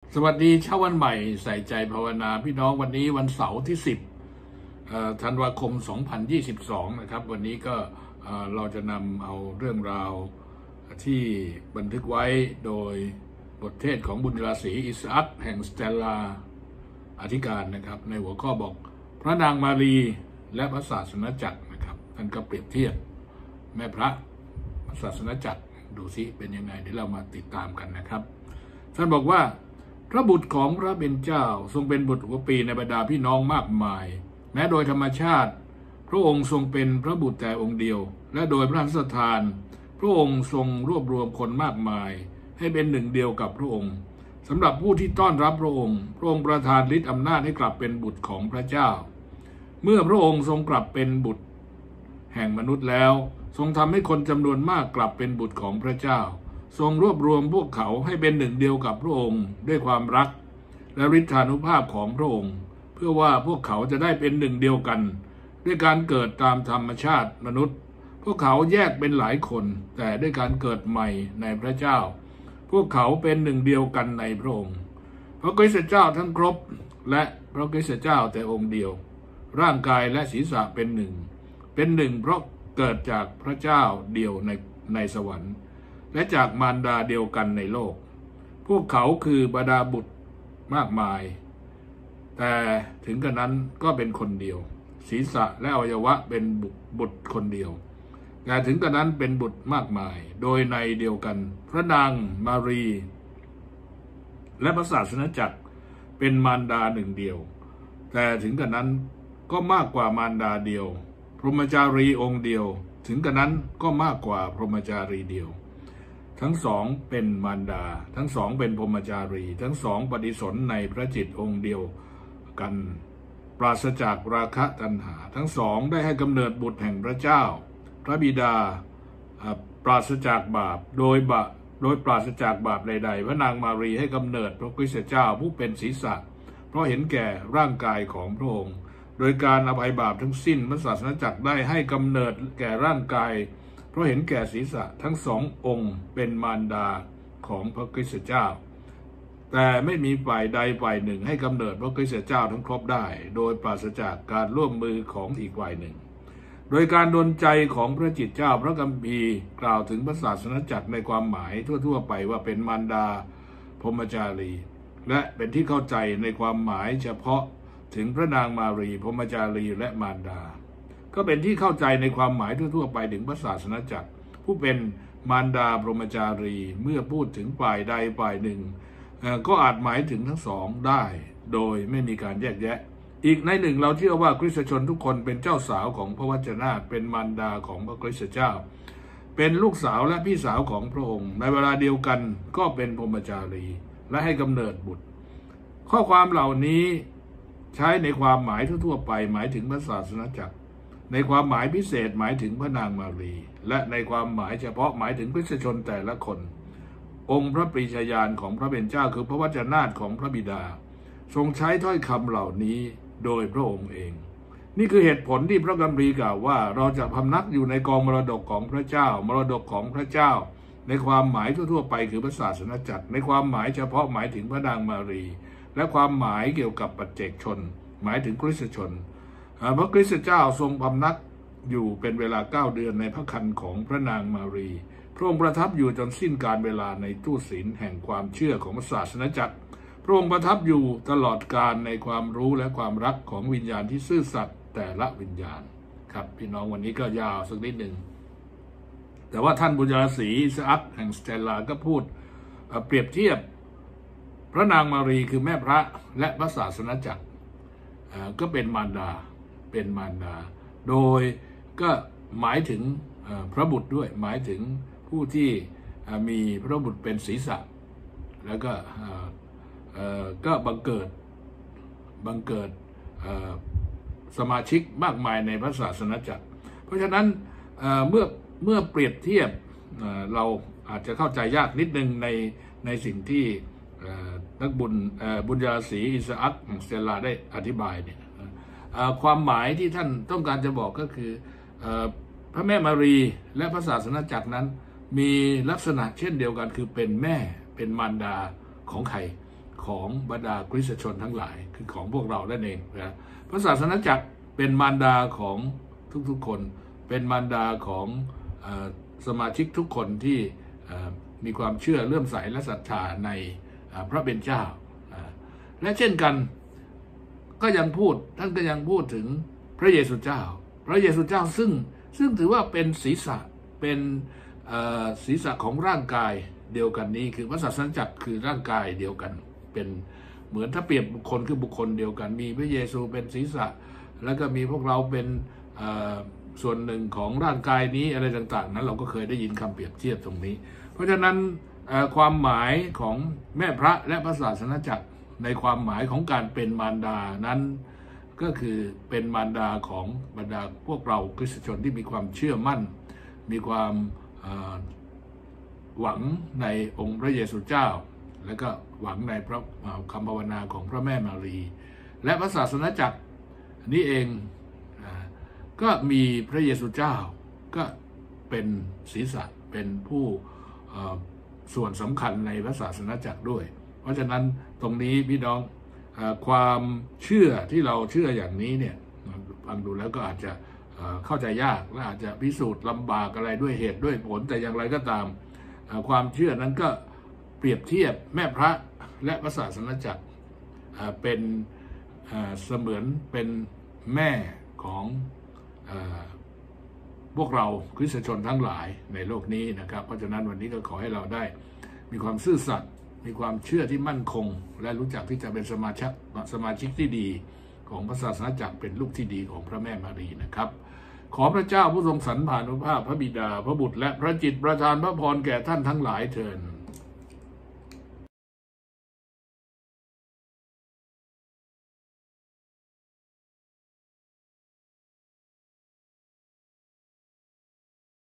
สวัสดีเช้าวันใหม่ใส่ใจภาวนาพี่น้องวันนี้วันเสาร์ที่10ธันวาคม2022นะครับวันนี้ก็เราจะนำเอาเรื่องราวที่บันทึกไว้โดยบทเทศของบุญราศีอิสอัคแห่งสเตลลาอธิการนะครับในหัวข้อบอกพระนางมารีและพระศาสนจักรนะครับท่านก็เปรียบเทียบแม่พระศาสนจักรดูซิเป็นยังไงเดี๋ยวเรามาติดตามกันนะครับท่านบอกว่าพระบุตรของพระเป็นเจ้าทรงเป็นบุตรหัวปีในบรรดาพี่น้องมากมายแม้โดยธรรมชาติพระองค์ทรงเป็นพระบุตรแต่องค์เดียวและโดยพระราชทานพระองค์ทรงรวบรวมคนมากมายให้เป็นหนึ่งเดียวกับพระองค์สำหรับผู้ที่ต้อนรับพระองค์ประทานฤทธิ์อำนาจให้กลับเป็นบุตรของพระเจ้าเมื่อพระองค์ทรงกลับเป็นบุตรแห่งมนุษย์แล้วทรงทำให้คนจำนวนมากกลับเป็นบุตรของพระเจ้าทรงรวบรวมพวกเขาให้เป็นหนึ่งเดียวกับพระองค์ด้วยความรักและฤทธานุภาพของพระองค์เพื่อว่าพวกเขาจะได้เป็นหนึ่งเดียวกันด้วยการเกิดตามธรรมชาติมนุษย์พวกเขาแยกเป็นหลายคนแต่ด้วยการเกิดใหม่ในพระเจ้าพวกเขาเป็นหนึ่งเดียวกันในพระองค์พระคริสตเจ้าทั้งครบและพระคริสตเจ้าแต่องค์เดียวร่างกายและศีรษะเป็นหนึ่งเพราะเกิดจากพระเจ้าเดียวในสวรรค์และจากมารดาเดียวกันในโลกพวกเขาคือบรรดาบุตรมากมายแต่ถึงกระนั้นก็เป็นคนเดียวศีรษะและอวัยวะเป็นบุตรคนเดียวแต่ถึงกระนั้นเป็นบุตรมากมายโดยในเดียวกันพระนางมารีและพระศาสนจักรเป็นมารดาหนึ่งเดียวแต่ถึงกระนั้นก็มากกว่ามารดาเดียวพรหมจารีองค์เดียวถึงกระนั้นก็มากกว่าพรหมจารีเดียวทั้งสองเป็นมารดาทั้งสองเป็นพรหมจารีทั้งสองปฏิสนธิในพระจิตองค์เดียวกันปราศจากราคะตัณหาทั้งสองได้ให้กำเนิดบุตรแห่งพระเจ้าพระบิดาปราศจากบาปโดยปราศจากบาปใดๆพระนางมารีให้กำเนิดพระคริสตเจ้าผู้เป็นศีรษะเพราะเห็นแก่ร่างกายของพระองค์โดยการอภัยบาปทั้งสิ้นพระศาสนจักรได้ให้กำเนิดแก่ร่างกายเพราะเห็นแก่ศีรษะทั้งสององค์เป็นมารดาของพระคริสตเจ้าแต่ไม่มีฝ่ายใดฝ่ายหนึ่งให้กำเนิดพระคริสตเจ้าทั้งครบได้โดยปราศจากการร่วมมือของอีกฝ่ายหนึ่งโดยการดลใจของพระจิตเจ้าพระคัมภีร์กล่าวถึงพระศาสนจักรในความหมายทั่วๆไปว่าเป็นมารดาพรหมจารีและเป็นที่เข้าใจในความหมายเฉพาะถึงพระนางมารีพรหมจารีและมารดาก็เป็นที่เข้าใจในความหมายทั่วๆไปถึงพระศาสนจักรผู้เป็นมารดาพรหมจารีเมื่อพูดถึงฝ่ายใดฝ่ายหนึ่งก็อาจหมายถึงทั้งสองได้โดยไม่มีการแยกแยะอีกในหนึ่งเราเชื่อว่าคริสตชนทุกคนเป็นเจ้าสาวของพระวจนะเป็นมารดาของพระคริสตเจ้าเป็นลูกสาวและพี่สาวของพระองค์ในเวลาเดียวกันก็เป็นพรหมจารีและให้กำเนิดบุตรข้อความเหล่านี้ใช้ในความหมายทั่วๆไปหมายถึงพระศาสนจักรในความหมายพิเศษหมายถึงพระนางมารีและในความหมายเฉพาะหมายถึงคริสตชนแต่ละคนองค์พระปรีชญาณของพระเป็นเจ้าคือพระวจนะของพระบิดาทรงใช้ถ้อยคำเหล่านี้โดยพระองค์เองนี่คือเหตุผลที่พระคัมภีร์กล่าวว่าเราจะพำนักอยู่ในกองมรดกของพระเจ้ามรดกของพระเจ้าในความหมายทั่วๆไปคือพระศาสนจักรในความหมายเฉพาะหมายถึงพระนางมารีและความหมายเกี่ยวกับปัจเจกชนหมายถึงคริสตชนพระคริสตเจ้าทรงพำนักอยู่เป็นเวลา9 เดือนในพระครรภ์ของพระนางมารีพระองค์ประทับอยู่จนสิ้นกาลเวลาในตู้ศีลแห่งความเชื่อของศาสนจักรพระองค์ประทับอยู่ตลอดกาลในความรู้และความรักของวิญญาณที่ซื่อสัตย์แต่ละวิญญาณครับพี่น้องวันนี้ก็ยาวสักนิดหนึ่งแต่ว่าท่านบุญราศีอิสอัคแห่งสเตลลาก็พูดเปรียบเทียบพระนางมารีคือแม่พระและพระศาสนจักรก็เป็นมารดาโดยก็หมายถึงพระบุตรด้วยหมายถึงผู้ที่มีพระบุตรเป็นศีรษะแล้วก็บังเกิดสมาชิกมากมายในพระศาสนจักรเพราะฉะนั้นเมื่อเปรียบเทียบเราอาจจะเข้าใจยากนิดนึงในสิ่งที่นักบุญญาศีอิสอัคของสเตลลาได้อธิบายเนี่ยความหมายที่ท่านต้องการจะบอกก็คือพระแม่มารีและพระศาสนจักรนั้นมีลักษณะเช่นเดียวกันคือเป็นแม่เป็นมารดาของใครของบรรดาคริสตชนทั้งหลายคือของพวกเรานั่นเองนะพระศาสนาจักรเป็นมารดาของทุกๆคนเป็นมารดาของสมาชิกทุกคนที่มีความเชื่อเลื่อมใสและศรัทธาในพระเป็นเจ้าและเช่นกันท่านก็ยังพูดถึงพระเยซูเจ้าพระเยซูเจ้าซึ่งถือว่าเป็นศีรษะเป็นศีรษะของร่างกายเดียวกันนี้คือพระศาสนาจักรคือร่างกายเดียวกันเป็นเหมือนถ้าเปรียบบุคคลคือบุคคลเดียวกันมีพระเยซูเป็นศีรษะแล้วก็มีพวกเราเป็นส่วนหนึ่งของร่างกายนี้อะไรต่างๆนั้นเราก็เคยได้ยินคำเปรียบเทียบตรงนี้เพราะฉะนั้นความหมายของแม่พระและพระศาสนาจักรในความหมายของการเป็นมารดานั้นก็คือเป็นมารดาของบรรดาพวกเราคริสตชนที่มีความเชื่อมั่นมีความหวังในองค์พระเยซูเจ้าและก็หวังในพระคำภาวนาของพระแม่มารีและพระศาสนาจักรนี้เองก็มีพระเยซูเจ้าก็เป็นศีรษะเป็นผู้ส่วนสำคัญในพระศาสนาจักรด้วยเพราะฉะนั้นตรงนี้พี่น้องความเชื่อที่เราเชื่ออย่างนี้เนี่ยฟังดูแล้วก็อาจจะเข้าใจยากและอาจจะพิสูจน์ลำบากอะไรด้วยเหตุด้วยผลแต่อย่างไรก็ตามความเชื่อนั้นก็เปรียบเทียบแม่พระและพระศาสนาจักรเป็นเสมือนเป็นแม่ของพวกเราคริสตชนทั้งหลายในโลกนี้นะครับเพราะฉะนั้นวันนี้ก็ขอให้เราได้มีความซื่อสัตย์มีความเชื่อที่มั่นคงและรู้จักที่จะเป็นสมาชิกที่ดีของพระศาสนาจักรเป็นลูกที่ดีของพระแม่มารีนะครับขอพระเจ้าผู้ทรงสรรพานุภาพพระบิดาพระบุตรและพระจิตประทานพระพรแก่ท่านทั้งหลายเถิด